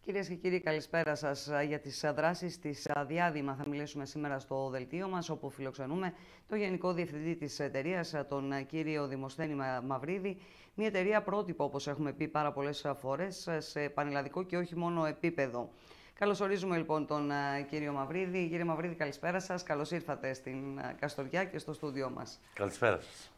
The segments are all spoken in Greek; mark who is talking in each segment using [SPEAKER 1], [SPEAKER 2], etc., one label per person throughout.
[SPEAKER 1] Κυρίες και κύριοι, καλησπέρα σας. Για τις δράσεις της Διάδημα θα μιλήσουμε σήμερα στο δελτίο μας, όπου φιλοξενούμε τον Γενικό Διευθυντή της εταιρείας, τον κύριο Δημοσθένη Μαυρίδη. Μια εταιρεία πρότυπο, όπως έχουμε πει πάρα πολλές φορές, σε πανελλαδικό και όχι μόνο επίπεδο. Καλωσορίζουμε λοιπόν τον κύριο Μαυρίδη. Κύριε Μαυρίδη, καλησπέρα σας. Καλώς ήρθατε στην Καστοριά και στο στούντιό μας.
[SPEAKER 2] Καλησπέρα σας.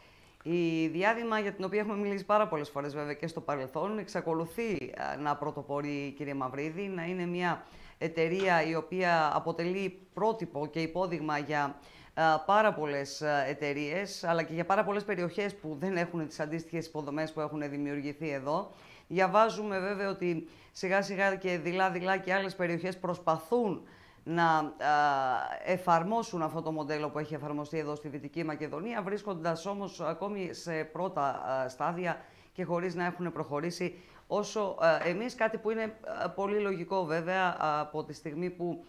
[SPEAKER 1] Η Διάδημα, για την οποία έχουμε μιλήσει πάρα πολλές φορές βέβαια και στο παρελθόν, εξακολουθεί να πρωτοπορεί, κύριε Μαυρίδη, να είναι μια εταιρεία η οποία αποτελεί πρότυπο και υπόδειγμα για πάρα πολλές εταιρείες, αλλά και για πάρα πολλές περιοχές που δεν έχουν τις αντίστοιχες υποδομές που έχουν δημιουργηθεί εδώ. Διαβάζουμε βέβαια ότι σιγά σιγά και δειλά-δειλά και άλλες περιοχές προσπαθούν να εφαρμόσουν αυτό το μοντέλο που έχει εφαρμοστεί εδώ στη Δυτική Μακεδονία, βρίσκοντας όμως ακόμη σε πρώτα στάδια και χωρίς να έχουν προχωρήσει όσο εμείς, κάτι που είναι πολύ λογικό βέβαια από τη στιγμή που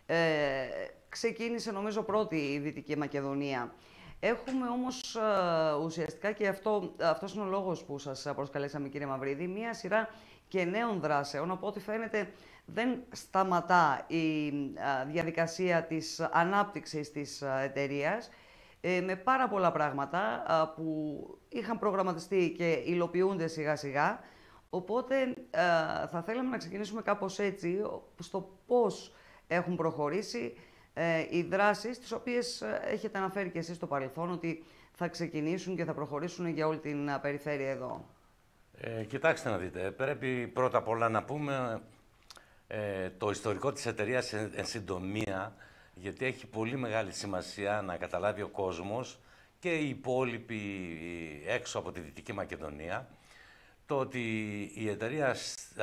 [SPEAKER 1] ξεκίνησε νομίζω πρώτη η Δυτική Μακεδονία. Έχουμε όμως ουσιαστικά, και αυτός είναι ο λόγος που σας προσκαλέσαμε, κύριε Μαυρίδη, μία σειρά και νέων δράσεων, από ό,τι φαίνεται δεν σταματά η διαδικασία της ανάπτυξης της εταιρείας, με πάρα πολλά πράγματα που είχαν προγραμματιστεί και υλοποιούνται σιγά σιγά. Οπότε θα θέλαμε να ξεκινήσουμε κάπως έτσι, στο πώς έχουν προχωρήσει οι δράσεις, τις οποίες έχετε αναφέρει και εσείς στο παρελθόν, ότι θα ξεκινήσουν και θα προχωρήσουν για όλη την περιφέρεια εδώ.
[SPEAKER 2] Κοιτάξτε να δείτε, πρέπει πρώτα απ' όλα να πούμε το ιστορικό της εταιρείας εν συντομία, γιατί έχει πολύ μεγάλη σημασία να καταλάβει ο κόσμος και οι υπόλοιποι έξω από τη Δυτική Μακεδονία, το ότι η εταιρεία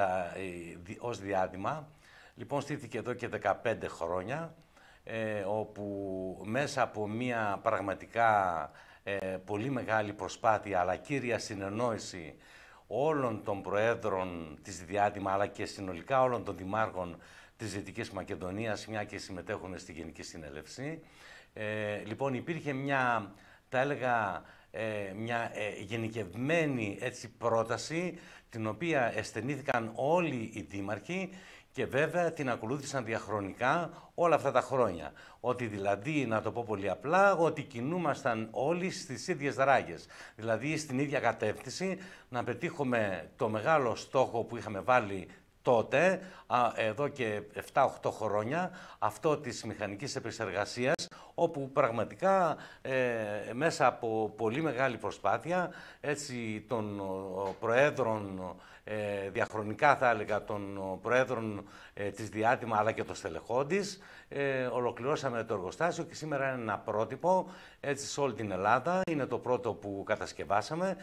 [SPEAKER 2] ως Διάδημα λοιπόν στήθηκε εδώ και 15 χρόνια, όπου μέσα από μια πραγματικά πολύ μεγάλη προσπάθεια αλλά κύρια συνεννόηση όλων των προέδρων της Διάδημα, αλλά και συνολικά όλων των δημάρχων της Δυτικής Μακεδονίας, μια και συμμετέχουν στη Γενική Συνέλευση. Λοιπόν, υπήρχε μια, θα έλεγα, μια γενικευμένη έτσι, πρόταση, την οποία αισθενήθηκαν όλοι οι δήμαρχοι και βέβαια την ακολούθησαν διαχρονικά όλα αυτά τα χρόνια. Ότι δηλαδή, να το πω πολύ απλά, ότι κινούμασταν όλοι στις ίδιες ράγες. Δηλαδή στην ίδια κατεύθυνση, να πετύχουμε το μεγάλο στόχο που είχαμε βάλει τότε, εδώ και 7-8 χρόνια, αυτό της μηχανικής επεξεργασίας, όπου πραγματικά μέσα από πολύ μεγάλη προσπάθεια έτσι, των προέδρων, διαχρονικά θα έλεγα των προέδρων της Διάδημα αλλά και των στελεχών της, ολοκληρώσαμε το εργοστάσιο και σήμερα είναι ένα πρότυπο έτσι, σε όλη την Ελλάδα. Είναι το πρώτο που κατασκευάσαμε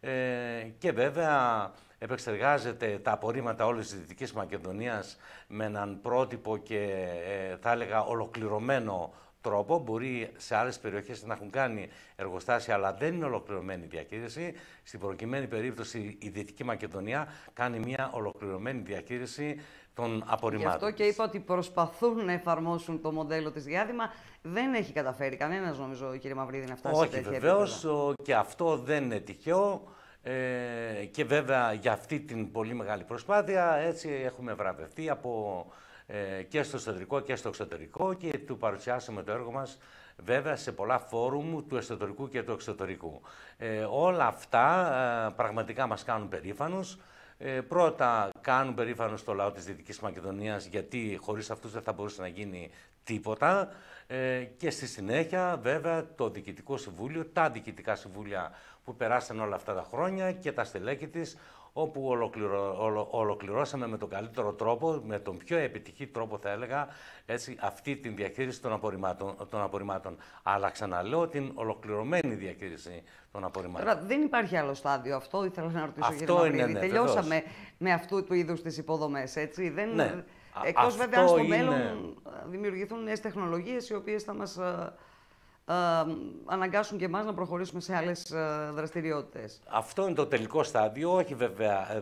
[SPEAKER 2] και βέβαια επεξεργάζεται τα απορρίμματα όλης της Δυτικής Μακεδονίας με έναν πρότυπο και θα έλεγα ολοκληρωμένο τρόπο. Μπορεί σε άλλες περιοχές να έχουν κάνει εργοστάσια, αλλά δεν είναι ολοκληρωμένη η διαχείριση. Στην προκειμένη περίπτωση η Δυτική Μακεδονία κάνει μια ολοκληρωμένη διαχείριση των απορριμμάτων.
[SPEAKER 1] Γι' αυτό και είπα ότι προσπαθούν να εφαρμόσουν το μοντέλο της Διάδημα. Δεν έχει καταφέρει κανένας, νομίζω, κύριε Μαυρίδη, να φτάσει σε τέτοια επίπεδα.
[SPEAKER 2] Όχι, βεβαίως, και αυτό δεν είναι τυχαίο. Και βέβαια για αυτή την πολύ μεγάλη προσπάθεια έτσι έχουμε βραβευτεί από, και στο εσωτερικό και στο εξωτερικό και του παρουσιάσαμε το έργο μας βέβαια σε πολλά φόρουμ του εσωτερικού και του εξωτερικού. Όλα αυτά πραγματικά μας κάνουν περήφανους. Πρώτα κάνουν περήφανος το λαό της Δυτικής Μακεδονίας, γιατί χωρίς αυτούς δεν θα μπορούσε να γίνει τίποτα. Και στη συνέχεια βέβαια το Διοικητικό Συμβούλιο, τα Διοικητικά Συμβούλια που περάσαν όλα αυτά τα χρόνια και τα στελέχη της, όπου ολοκληρώσαμε με τον καλύτερο τρόπο, με τον πιο επιτυχή τρόπο θα έλεγα, έτσι, αυτή την διαχείριση των απορριμμάτων. Αλλά ξαναλέω την ολοκληρωμένη διαχείριση των απορριμμάτων.
[SPEAKER 1] Τώρα δεν υπάρχει άλλο στάδιο, αυτό ήθελα να ρωτήσω, κύριε Μαυρίδη.
[SPEAKER 2] Ναι,
[SPEAKER 1] τελειώσαμε με αυτού του είδους τις υποδομές, έτσι. Δεν...
[SPEAKER 2] Ναι.
[SPEAKER 1] Εκτός βέβαια αν στο μέλλον δημιουργηθούν νέες τεχνολογίες οι οποίες θα μας αναγκάσουν και εμάς να προχωρήσουμε σε άλλες δραστηριότητες. Αυτό
[SPEAKER 2] είναι το τελικό στάδιο. Όχι βέβαια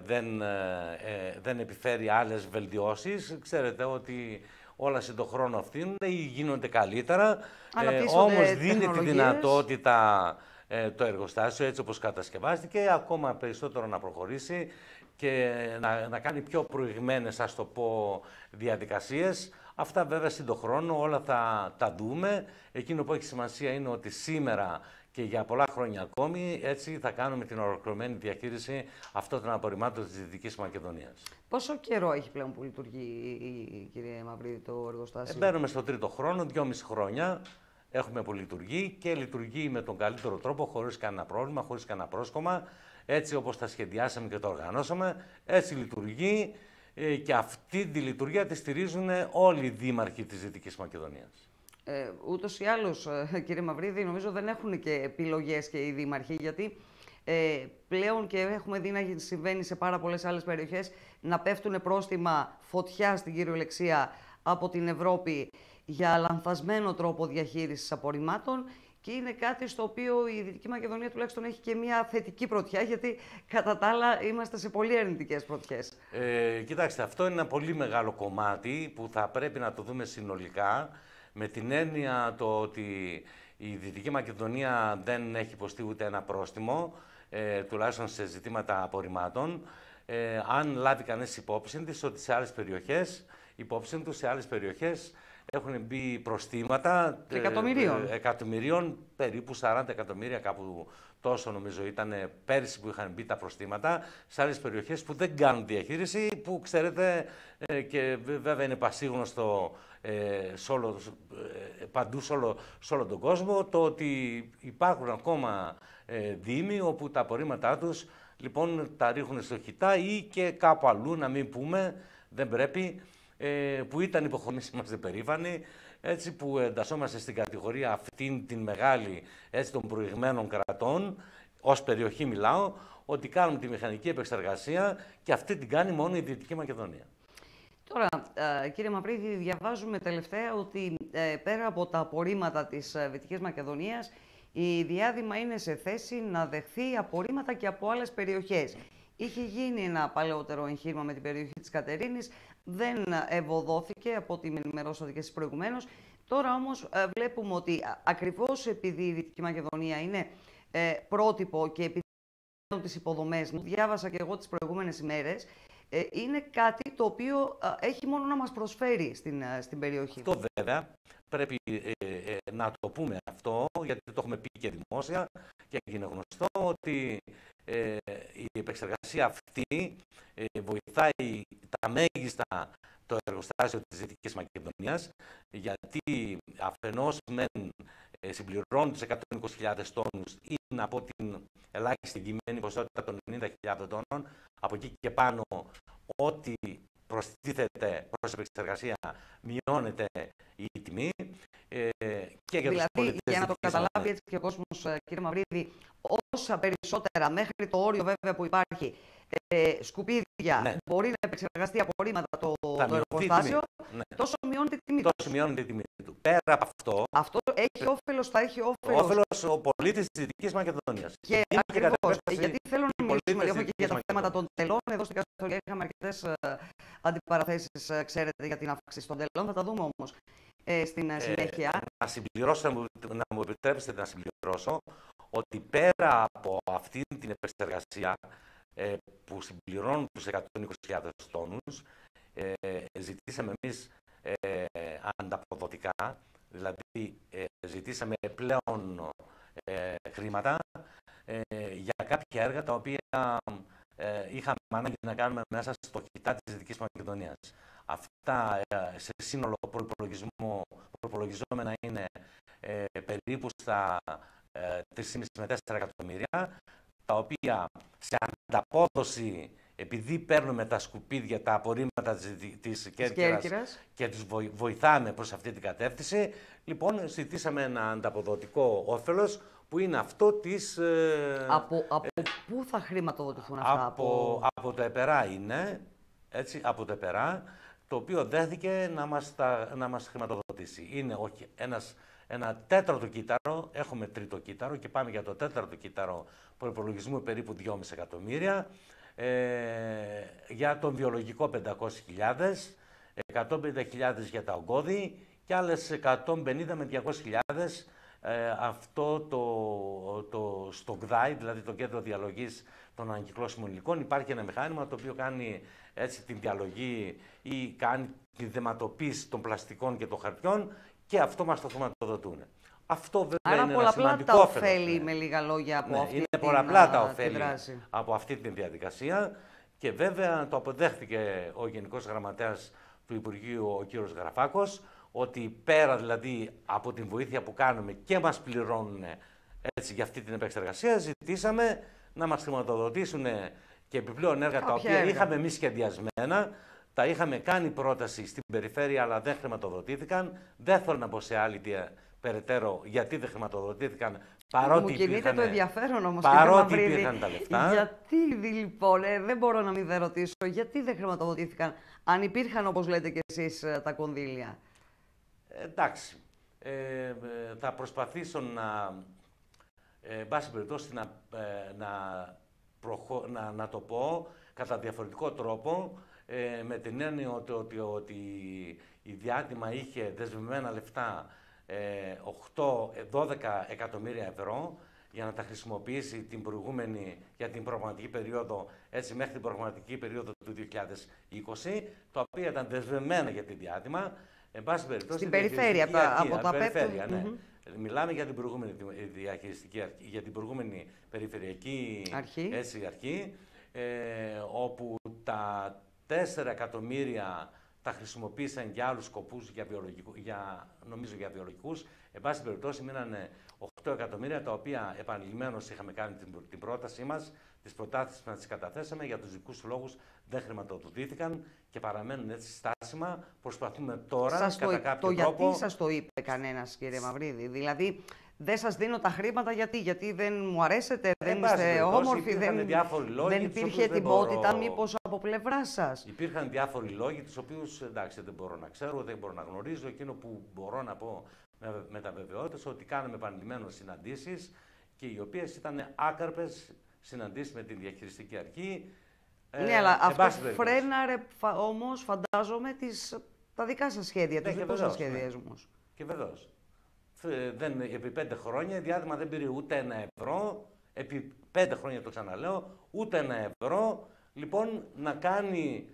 [SPEAKER 2] δεν επιφέρει άλλες βελτιώσεις. Ξέρετε ότι όλα σε τον χρόνο αυτήν γίνονται καλύτερα. Όμως δίνει τη δυνατότητα το εργοστάσιο έτσι όπως κατασκευάστηκε ακόμα περισσότερο να προχωρήσει και να κάνει πιο προηγμένες, ας το πω, διαδικασίες. Αυτά βέβαια στον χρόνο όλα θα τα δούμε. Εκείνο που έχει σημασία είναι ότι σήμερα και για πολλά χρόνια ακόμη έτσι θα κάνουμε την ολοκληρωμένη διαχείριση αυτών των απορριμμάτων της Δυτικής Μακεδονίας.
[SPEAKER 1] Πόσο καιρό έχει πλέον που λειτουργεί, κύριε Μαυρίδη, το εργοστάσιο?
[SPEAKER 2] Μπαίνουμε στο τρίτο χρόνο, 2,5 χρόνια έχουμε που λειτουργεί και λειτουργεί με τον καλύτερο τρόπο, χωρίς κανένα πρόβλημα, χωρίς κανένα πρόσκομα. Έτσι όπως τα σχεδιάσαμε και το οργανώσαμε, έτσι λειτουργεί και αυτή τη λειτουργία τη στηρίζουν όλοι οι δήμαρχοι της Δυτικής Μακεδονίας.
[SPEAKER 1] Ούτως ή άλλως, κύριε Μαυρίδη, νομίζω δεν έχουν και επιλογές και οι δήμαρχοι, γιατί πλέον και έχουμε δει να συμβαίνει σε πάρα πολλές άλλες περιοχές να πέφτουν πρόστιμα φωτιά στην κυριολεξία από την Ευρώπη για λανθασμένο τρόπο διαχείρισης απορριμμάτων. Και είναι κάτι στο οποίο η Δυτική Μακεδονία τουλάχιστον έχει και μια θετική πρωτιά, γιατί κατά τα άλλα είμαστε σε πολύ αρνητικές πρωτιές.
[SPEAKER 2] Κοιτάξτε, αυτό είναι ένα πολύ μεγάλο κομμάτι που θα πρέπει να το δούμε συνολικά, με την έννοια το ότι η Δυτική Μακεδονία δεν έχει υποστεί ούτε ένα πρόστιμο, τουλάχιστον σε ζητήματα απορριμμάτων. Αν λάβει κανείς υπόψη της ότι σε άλλες περιοχές, έχουν μπει προστήματα εκατομμυρίων, περίπου 40 εκατομμύρια, κάπου τόσο νομίζω ήταν πέρυσι που είχαν μπει τα προστήματα, σε άλλες περιοχές που δεν κάνουν διαχείριση, που ξέρετε και βέβαια είναι πασίγνωστο παντού σε όλο τον κόσμο, το ότι υπάρχουν ακόμα δήμοι όπου τα απορρίμματά τους λοιπόν τα ρίχνουν στο χιτά ή και κάπου αλλού, να μην πούμε, δεν πρέπει, που ήταν υποχρεωμένοι, είμαστε περήφανοι, έτσι που εντασσόμαστε στην κατηγορία αυτήν την μεγάλη, έτσι, των προηγμένων κρατών, ως περιοχή μιλάω, ότι κάνουμε τη μηχανική επεξεργασία και αυτή την κάνει μόνο η Δυτική Μακεδονία.
[SPEAKER 1] Τώρα, κύριε Μαυρίδη, διαβάζουμε τελευταία ότι πέρα από τα απορρίμματα της Δυτικής Μακεδονίας, η Διάδημα είναι σε θέση να δεχθεί απορρίμματα και από άλλες περιοχές. Είχε γίνει ένα παλαιότερο εγχείρημα με την περιοχή της Κατερίνης, δεν ευωδόθηκε από ό,τι με ενημερώσατε και εσείς προηγουμένως. Τώρα όμως βλέπουμε ότι ακριβώς επειδή η Δυτική Μακεδονία είναι πρότυπο και επειδή τις υποδομές, διάβασα και εγώ τις προηγούμενες ημέρες, είναι κάτι το οποίο έχει μόνο να μας προσφέρει στην περιοχή.
[SPEAKER 2] Αυτό βέβαια πρέπει να το πούμε αυτό, γιατί το έχουμε πει και δημόσια και είναι γνωστό ότι η επεξεργασία αυτή βοηθάει τα μέγιστα το εργοστάσιο της Δυτικής Μακεδονίας, γιατί αφενός μεν συμπληρώνουν τους 120.000 τόνους ή να πω την ελάχιστη εγγυημένη ποσότητα των 90.000 τόνων, από εκεί και πάνω ό,τι προστίθεται προς επεξεργασία μειώνεται η τιμή. Και για
[SPEAKER 1] δηλαδή, για να το καταλάβει έτσι και ο κόσμος, κύριε Μαυρίδη, όσα περισσότερα μέχρι το όριο βέβαια που υπάρχει σκουπίδια,
[SPEAKER 2] ναι,
[SPEAKER 1] μπορεί να επεξεργαστεί απορρίμματα το εργοστάσιο,
[SPEAKER 2] ναι,
[SPEAKER 1] τόσο μειώνεται η τιμή του.
[SPEAKER 2] Τόσο μειώνεται η τιμή του. Πέρα από αυτό,
[SPEAKER 1] αυτό έχει όφελος, θα έχει
[SPEAKER 2] όφελος ο πολίτης της Δυτικής Μακεδονίας.
[SPEAKER 1] Και ακριβώς, γιατί θέλω να μιλήσουμε λίγο και για τα θέματα των τελών. Εδώ στην Καθολική είχαμε αρκετές αντιπαραθέσεις, ξέρετε, για την αύξηση των τελών. Θα τα δούμε όμως στην συνέχεια.
[SPEAKER 2] Να συμπληρώσω, να μου επιτρέψετε να συμπληρώσω, ότι πέρα από αυτή την επεξεργασία που συμπληρώνουν τους 120.000 τόνους, ζητήσαμε εμείς ανταποδοτικά, δηλαδή ζητήσαμε πλέον χρήματα για κάποια έργα τα οποία είχαμε ανάγκη να κάνουμε μέσα στο χιτά της Δυτικής Μακεδονίας. Αυτά σε σύνολο προπολογιζόμενα είναι περίπου στα 3,5 με 4 εκατομμύρια, τα οποία σε ανταπόδοση, επειδή παίρνουμε τα σκουπίδια, τα απορρίμματα της Κέρκυρας και τους βοηθάμε προς αυτή την κατεύθυνση, λοιπόν, ζητήσαμε ένα ανταποδοτικό όφελος, που είναι αυτό της...
[SPEAKER 1] Από πού θα χρηματοδοτηθούν αυτά?
[SPEAKER 2] Από το ΕΠΕΡΑ είναι, έτσι, από το ΕΠΕΡΑ, το οποίο δέθηκε να μας χρηματοδοτήσει. Είναι ένα τέταρτο κύτταρο, έχουμε τρίτο κύτταρο και πάμε για το τέταρτο κύτταρο προϋπολογισμού περίπου 2,5 εκατομμύρια, για τον βιολογικό 500.000, 150.000 για τα ογκώδη και άλλες 150 με 200.000 αυτό στο ΚΔΑΙ, δηλαδή το Κέντρο Διαλογής των Ανακυκλώσιμων Υλικών, υπάρχει ένα μηχάνημα το οποίο κάνει έτσι την διαλογή ή κάνει τη δεματοποίηση των πλαστικών και των χαρτιών και αυτό μας το χρηματοδοτούν. Αυτό βέβαια
[SPEAKER 1] άρα
[SPEAKER 2] είναι
[SPEAKER 1] πολλαπλά
[SPEAKER 2] ένα σημαντικό
[SPEAKER 1] τα
[SPEAKER 2] όφελος,
[SPEAKER 1] ωφέλη, με λίγα λόγια, από αυτή
[SPEAKER 2] είναι
[SPEAKER 1] την
[SPEAKER 2] πολλαπλά τα ωφέλη
[SPEAKER 1] δράση.
[SPEAKER 2] από αυτή τη διαδικασία και βέβαια το αποδέχτηκε ο Γενικός Γραμματέας του Υπουργείου, ο κύριος Γραφάκος, ότι πέρα δηλαδή από την βοήθεια που κάνουμε και μας πληρώνουν έτσι για αυτή την επεξεργασία, ζητήσαμε να μας χρηματοδοτήσουν και επιπλέον έργα τα οποία είχαμε εμείς σχεδιασμένα. Τα είχαμε κάνει πρόταση στην περιφέρεια, αλλά δεν χρηματοδοτήθηκαν. Δεν θέλω να πω σε άλλη περαιτέρω γιατί δεν χρηματοδοτήθηκαν. Παρότι
[SPEAKER 1] μου κινείται το ενδιαφέρον όμως,
[SPEAKER 2] παρότι υπήρχαν τα λεφτά.
[SPEAKER 1] Γιατί λοιπόν, δεν μπορώ να μην ρωτήσω, γιατί δεν χρηματοδοτήθηκαν, αν υπήρχαν όπως λέτε και εσείς τα κονδύλια.
[SPEAKER 2] Εντάξει, θα προσπαθήσω εν πάση περιπτώσει να το πω κατά διαφορετικό τρόπο, με την έννοια ότι η Διάτημα είχε δεσμευμένα λεφτά 8-12 εκατομμύρια ευρώ για να τα χρησιμοποιήσει για την προγραμματική περίοδο, έτσι μέχρι την προγραμματική περίοδο του 2020, τα οποία ήταν δεσμευμένα για τη Διάτημα. Εν πάση περιπτώσει,
[SPEAKER 1] στην περιφέρεια, από τα
[SPEAKER 2] περιφέρεια, ναι. Μιλάμε για την προηγούμενη διαχειριστική αρχή, για την προηγούμενη περιφερειακή αρχή, όπου τα 4 εκατομμύρια τα χρησιμοποίησαν για άλλους σκοπούς, νομίζω για βιολογικούς. Εν πάση περιπτώσει, μείνανε 8 εκατομμύρια, τα οποία επανειλημμένως είχαμε κάνει την πρότασή μας, τις προτάσεις μας τις καταθέσαμε, για τους δικούς λόγους δεν χρηματοδοτήθηκαν και παραμένουν έτσι στάσιμα. Προσπαθούμε τώρα κατά κάποιο τρόπο.
[SPEAKER 1] Γιατί σας το είπε κανένας, κύριε Μαυρίδη? Δηλαδή, δεν σας δίνω τα χρήματα γιατί δεν μου αρέσετε, δεν είστε όμορφοι, δεν υπήρχε ετοιμότητα, μήπως από πλευρά σας?
[SPEAKER 2] Υπήρχαν διάφοροι λόγοι, τους οποίους εντάξει δεν μπορώ να ξέρω, δεν μπορώ να γνωρίζω. Εκείνο που μπορώ να πω με τα βεβαιότητα, ότι κάναμε επανειλημμένως συναντήσεις και οι οποίες ήταν άκαρπες συναντήσεις με την διαχειριστική αρχή.
[SPEAKER 1] Ναι, αλλά αυτό φρέναρε όμως, φαντάζομαι, τα δικά σας σχέδια, τους δικούς σας σχεδιασμούς.
[SPEAKER 2] Και βεβαίως. Επί 5 χρόνια η Διάτημα δεν πήρε ούτε 1 ευρώ, επί 5 χρόνια το ξαναλέω, ούτε 1 ευρώ, λοιπόν, να κάνει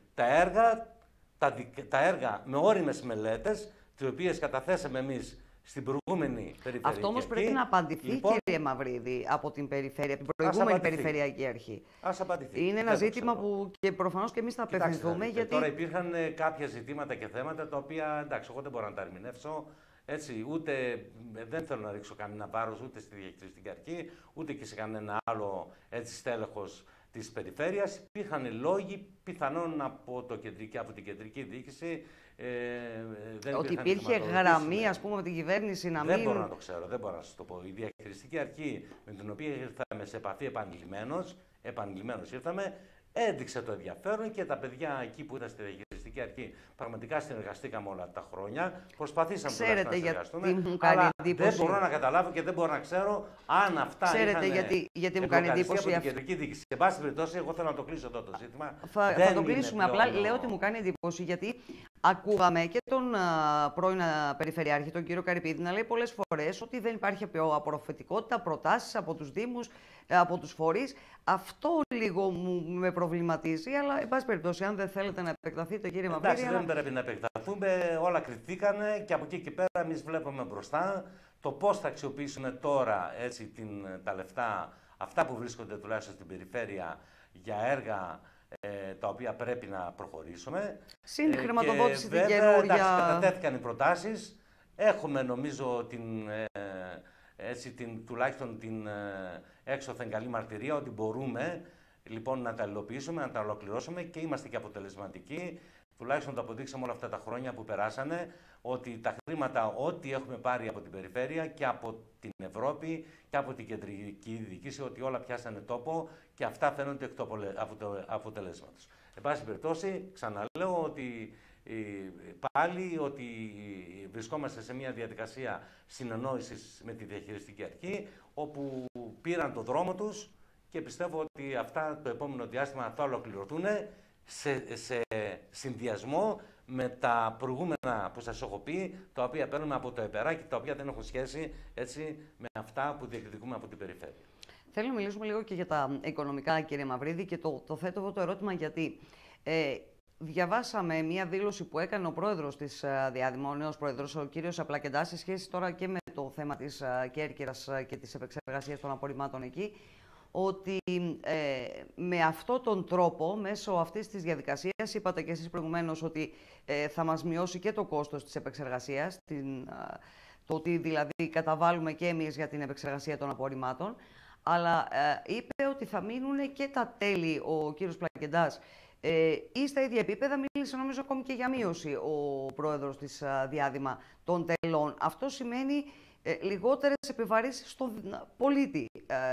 [SPEAKER 2] τα έργα με όριμες μελέτες, τις οποίες καταθέσαμε εμείς στην προηγούμενη περιφερειακή.
[SPEAKER 1] Αυτό όμως πρέπει να απαντηθεί, λοιπόν, κύριε Μαυρίδη, από την περιφέρεια, την προηγούμενη περιφερειακή αρχή.
[SPEAKER 2] Ας απαντηθεί.
[SPEAKER 1] Είναι ένα ζήτημα που και προφανώς και εμείς θα απευθυνθούμε. Γιατί
[SPEAKER 2] τώρα υπήρχαν κάποια ζητήματα και θέματα τα οποία, εντάξει, εγώ δεν μπορώ να τα ερμηνεύσω. Έτσι, δεν θέλω να ρίξω κανένα βάρος ούτε στη διαχειριστική αρχή, ούτε και σε κανένα άλλο στέλεχος της περιφέρειας. Υπήρχαν λόγοι πιθανόν από την κεντρική διοίκηση.
[SPEAKER 1] Ότι υπήρχε γραμμή, ας πούμε, με την κυβέρνηση να μην...
[SPEAKER 2] Δεν μπορώ να το ξέρω, δεν μπορώ να σας το πω. Η διαχειριστική αρχή με την οποία ήρθαμε σε επαφή επανειλημμένως ήρθαμε, έδειξε το ενδιαφέρον και τα παιδιά εκεί που ήταν στη διαχειριστική αρχή πραγματικά συνεργαστήκαμε όλα τα χρόνια. Προσπαθήσαμε να συνεργαστούμε. Αλλά δεν μπορώ να καταλάβω και δεν μπορώ να ξέρω αν αυτά
[SPEAKER 1] γιατί μου κάνει εντύπωση
[SPEAKER 2] από την κεντρική διοίκηση. Σε πάση περιπτώσει, εγώ θέλω να το κλείσω εδώ το ζήτημα.
[SPEAKER 1] Θα το κλείσουμε. Απλά λέω ότι μου κάνει εντύπωση γιατί ακούγαμε και τον πρώην Περιφερειάρχη, τον κύριο Καρυπίδη, να λέει πολλές φορές ότι δεν υπάρχει απορροφητικότητα, προτάσεις από τους Δήμους, από τους φορείς. Αυτό λίγο με προβληματίζει, αλλά εν πάση περιπτώσει, αν δεν θέλετε να επεκταθείτε, κύριε Μαυρίδη.
[SPEAKER 2] Εντάξει, δεν πρέπει να επεκταθούμε. Όλα κριτήκανε και από εκεί και πέρα εμείς βλέπουμε μπροστά το πώς θα αξιοποιήσουμε τώρα τα λεφτά, αυτά που βρίσκονται τουλάχιστον στην περιφέρεια, για έργα τα οποία πρέπει να προχωρήσουμε.
[SPEAKER 1] Συν χρηματοδότηση την καινούργια.
[SPEAKER 2] Κατατέθηκαν οι προτάσεις. Έχουμε, νομίζω, τουλάχιστον την έξωθεν καλή μαρτυρία ότι μπορούμε λοιπόν να τα υλοποιήσουμε, να τα ολοκληρώσουμε και είμαστε και αποτελεσματικοί. Τουλάχιστον το αποδείξαμε όλα αυτά τα χρόνια που περάσανε, ότι τα χρήματα, ό,τι έχουμε πάρει από την περιφέρεια και από την Ευρώπη και από την κεντρική διοίκηση, ότι όλα πιάσανε τόπο και αυτά φαίνονται εκ του αποτελέσματος. Εν πάση περιπτώσει, ξαναλέω ότι πάλι ότι βρισκόμαστε σε μια διαδικασία συνεννόησης με τη διαχειριστική αρχή, όπου πήραν το δρόμο τους και πιστεύω ότι αυτά το επόμενο διάστημα θα ολοκληρωθούν σε συνδυασμό με τα προηγούμενα που σας έχω πει, τα οποία παίρνουμε από το ΕΠΕΡΑ και τα οποία δεν έχουν σχέση έτσι, με αυτά που διεκδικούμε από την περιφέρεια.
[SPEAKER 1] Θέλω να μιλήσουμε λίγο και για τα οικονομικά, κύριε Μαυρίδη, και το θέτω εγώ το ερώτημα γιατί. Διαβάσαμε μία δήλωση που έκανε ο πρόεδρος της Διάδημα, ο νέος πρόεδρος, ο κύριος Πλακεντάς, σε σχέση τώρα και με το θέμα της Κέρκυρας και της επεξεργασίας των απορριμμάτων εκεί, ότι με αυτόν τον τρόπο, μέσω αυτής της διαδικασίας, είπατε και εσείς προηγουμένως ότι θα μας μειώσει και το κόστος της επεξεργασίας, το ότι δηλαδή καταβάλουμε και εμείς για την επεξεργασία των απορριμμάτων, αλλά είπε ότι θα μείνουν και τα τέλη, ο κύριος Πλακεντάς, ή στα ίδια επίπεδα. Μίλησε νομίζω ακόμη και για μείωση ο πρόεδρος της Διάδημα των τελών. Αυτό σημαίνει λιγότερες επιβαρύσεις στον πολίτη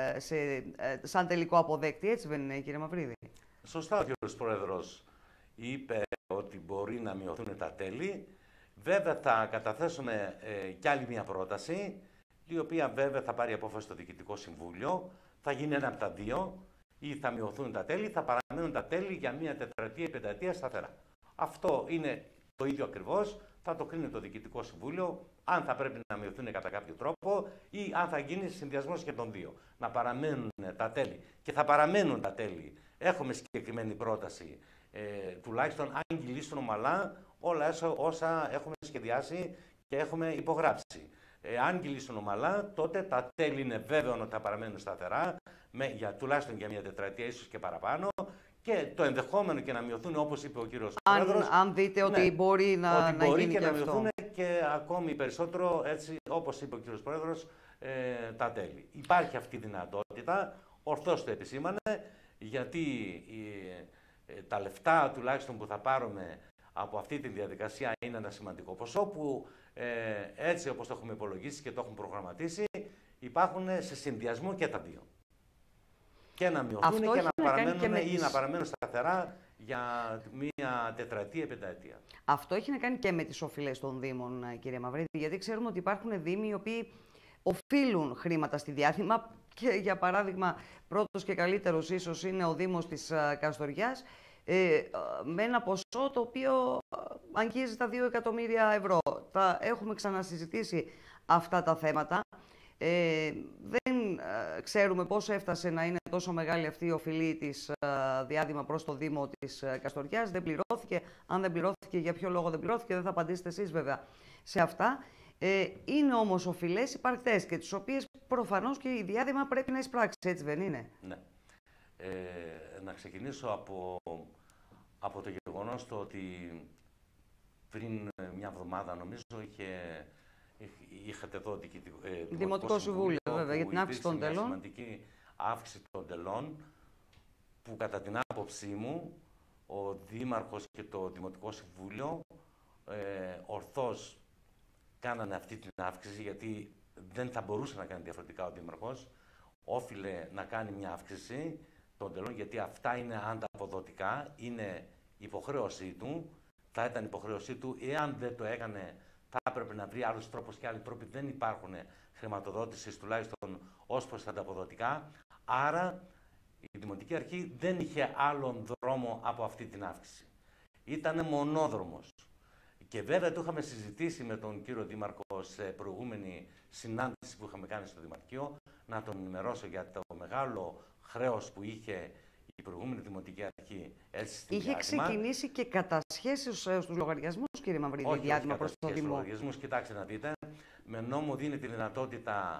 [SPEAKER 1] σαν τελικό αποδέκτη. Έτσι δεν είναι, κύριε Μαυρίδη?
[SPEAKER 2] Σωστά ο κύριος πρόεδρος είπε ότι μπορεί να μειωθούν τα τέλη. Βέβαια θα καταθέσουμε κι άλλη μια πρόταση, η οποία βέβαια θα πάρει απόφαση στο Διοικητικό Συμβούλιο. Θα γίνει ένα από τα δύο. Ή θα μειωθούν τα τέλη, θα παραμένουν τα τέλη για μία τετραετία ή πενταετία σταθερά. Αυτό είναι το ίδιο ακριβώς. Θα το κρίνει το Διοικητικό Συμβούλιο, αν θα πρέπει να μειωθούν κατά κάποιο τρόπο ή αν θα γίνει συνδυασμός και των δύο. Να παραμένουν τα τέλη. Και θα παραμένουν τα τέλη. Έχουμε συγκεκριμένη πρόταση, τουλάχιστον αν κυλήσουν ομαλά όλα όσα έχουμε σχεδιάσει και έχουμε υπογράψει. Αν κυλήσουν ομαλά, τότε τα τέλη είναι βέβαιο ότι θα παραμένουν σταθερά, τουλάχιστον για μια τετραετία, ίσως και παραπάνω, και το ενδεχόμενο και να μειωθούν, όπως είπε ο κύριος πρόεδρος.
[SPEAKER 1] Αν δείτε ότι μπορεί να γίνει
[SPEAKER 2] και να
[SPEAKER 1] αυτό.
[SPEAKER 2] μειωθούν και ακόμη περισσότερο, έτσι, όπως είπε ο κύριος πρόεδρος, τα τέλη. Υπάρχει αυτή η δυνατότητα, ορθώς το επισήμανε, γιατί τα λεφτά τουλάχιστον που θα πάρουμε από αυτή τη διαδικασία είναι ένα σημαντικό ποσό που έτσι όπως το έχουμε υπολογίσει και το έχουμε προγραμματίσει, υπάρχουν σε συνδυασμό και τα δύο. Και να μειωθούν και να παραμένουν ή να παραμένουν σταθερά για μία τετραετία, πενταετία.
[SPEAKER 1] Αυτό έχει να κάνει και με τις οφειλές των Δήμων, κύριε Μαυρίδη, γιατί ξέρουμε ότι υπάρχουν Δήμοι οι οποίοι οφείλουν χρήματα στη Διάδημα και, για παράδειγμα, πρώτος και καλύτερος ίσως είναι ο Δήμος της Καστοριάς, με ένα ποσό το οποίο αγγίζει τα 2 εκατομμύρια ευρώ. Τα έχουμε ξανασυζητήσει αυτά τα θέματα. Δεν ξέρουμε πώς έφτασε να είναι τόσο μεγάλη αυτή η οφειλή της Διάδημα προς το Δήμο της Καστοριάς. Δεν πληρώθηκε. Αν δεν πληρώθηκε, για ποιο λόγο δεν πληρώθηκε, δεν θα απαντήσετε εσείς βέβαια σε αυτά. Είναι όμως οφειλές υπαρκτές και τις οποίες προφανώς και η Διάδημα πρέπει να εισπράξει, έτσι δεν είναι?
[SPEAKER 2] Ναι. Να ξεκινήσω από το γεγονός το ότι πριν μια εβδομάδα νομίζω είχατε εδώ
[SPEAKER 1] Δημοτικό Συμβούλιο, βέβαια, για την αύξηση των τελών.
[SPEAKER 2] Μια σημαντική αύξηση των τελών που κατά την άποψή μου ο Δήμαρχος και το Δημοτικό Συμβούλιο ορθώς κάνανε αυτή την αύξηση, γιατί δεν θα μπορούσε να κάνει διαφορετικά ο Δήμαρχος. Όφιλε να κάνει μια αύξηση των τελών, γιατί αυτά είναι ανταποδοτικά, είναι υποχρέωσή του, θα ήταν υποχρέωσή του. Εάν δεν το έκανε, θα έπρεπε να βρει άλλους τρόπους και άλλοι τρόποι. Δεν υπάρχουν χρηματοδότησης, τουλάχιστον ως προς τα ανταποδοτικά. Άρα η Δημοτική Αρχή δεν είχε άλλον δρόμο από αυτή την αύξηση. Ήτανε μονόδρομος. Και βέβαια το είχαμε συζητήσει με τον κύριο Δήμαρχο σε προηγούμενη συνάντηση που είχαμε κάνει στο Δημαρχείο, να τον ενημερώσω για το μεγάλο χρέος που είχε η προηγούμενη Δημοτική Αρχή.
[SPEAKER 1] Είχε ξεκινήσει και κατασχέσεις στους λογαριασμούς, κύριε Μαυρίδη,
[SPEAKER 2] όχι,
[SPEAKER 1] Διάδημα προς το Δήμο.
[SPEAKER 2] Λογαριασμούς, κοιτάξτε να δείτε, με νόμο δίνει τη δυνατότητα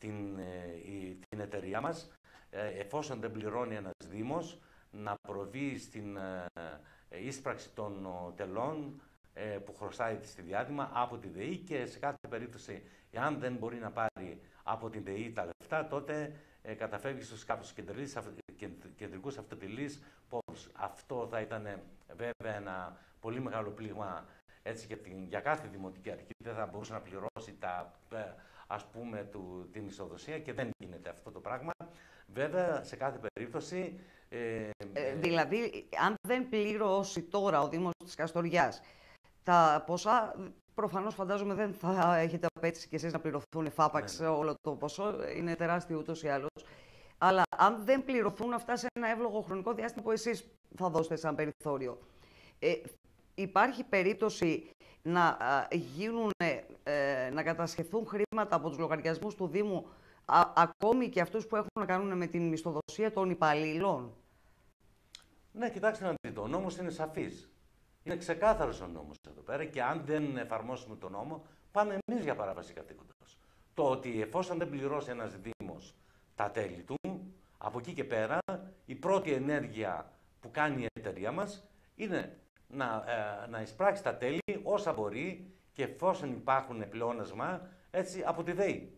[SPEAKER 2] την εταιρεία μας, εφόσον δεν πληρώνει ένας Δήμος, να προβεί στην ίσπραξη των τελών που χρωστάει στη Διάδημα από τη ΔΕΗ, και σε κάθε περίπτωση, εάν δεν μπορεί να πάρει από την ΔΕΗ τα λεφτά, τότε καταφεύγει στους κάποιους κεντρικούς αυτοτελείς πόρους. Αυτό θα ήταν βέβαια ένα πολύ μεγάλο πλήγμα, έτσι, για κάθε Δημοτική Αρχή. Δεν θα μπορούσε να πληρώσει την ισοδοσία, και δεν γίνεται αυτό το πράγμα. Βέβαια, σε κάθε περίπτωση...
[SPEAKER 1] Δηλαδή, αν δεν πληρώσει τώρα ο Δήμος της Καστοριάς, τα ποσά, προφανώς φαντάζομαι δεν θα έχετε απέτηση κι εσείς να πληρωθούν εφάπαξ, όλο το ποσό, είναι τεράστιο ούτως ή άλλως. Αλλά αν δεν πληρωθούν αυτά σε ένα εύλογο χρονικό διάστημα που εσείς θα δώσετε σαν περιθώριο, υπάρχει περίπτωση να να κατασχεθούν χρήματα από τους λογαριασμούς του Δήμου, ακόμη και αυτούς που έχουν να κάνουν με την μισθοδοσία των υπαλλήλων?
[SPEAKER 2] Ναι, κοιτάξτε να δείτε, ο νόμος είναι σαφής. Είναι ξεκάθαρος ο νόμος εδώ πέρα και αν δεν εφαρμόσουμε τον νόμο, πάμε εμείς για παράβαση καθήκοντος. Το ότι εφόσον δεν πληρώσει ένας Δήμος τα τέλη του, από εκεί και πέρα η πρώτη ενέργεια που κάνει η εταιρεία μας είναι να εισπράξει τα τέλη όσα μπορεί και εφόσον υπάρχουν πλεόνασμα, έτσι, από τη ΔΕΗ.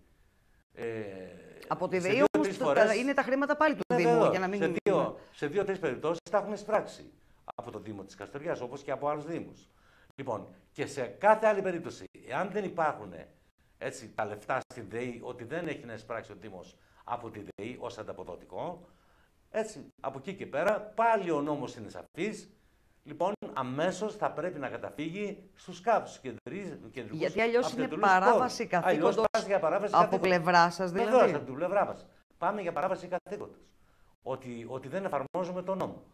[SPEAKER 1] Από τη ΔΕΗ όμως είναι τα χρήματα πάλι του Δήμου, για να μην...
[SPEAKER 2] Σε 2-3 περιπτώσεις τα έχουμε εισπράξει από το Δήμο της Καστοριάς, όπως και από άλλους Δήμους. Λοιπόν, και σε κάθε άλλη περίπτωση, εάν δεν υπάρχουν έτσι, τα λεφτά στη ΔΕΗ, ότι δεν έχει να εισπράξει ο Δήμος από τη ΔΕΗ ως ανταποδοτικό, έτσι, από εκεί και πέρα πάλι ο νόμος είναι σαφής. Λοιπόν, αμέσως θα πρέπει να καταφύγει στους ΚΑΠ, στους κεντρικούς.
[SPEAKER 1] Γιατί αλλιώς είναι παράβαση καθήκοντος από πλευρά σας, δηλαδή.
[SPEAKER 2] Βεβαίως, από την πλευρά μας. Πάμε για παράβαση καθήκοντος. Ότι δεν εφαρμόζουμε τον νόμο.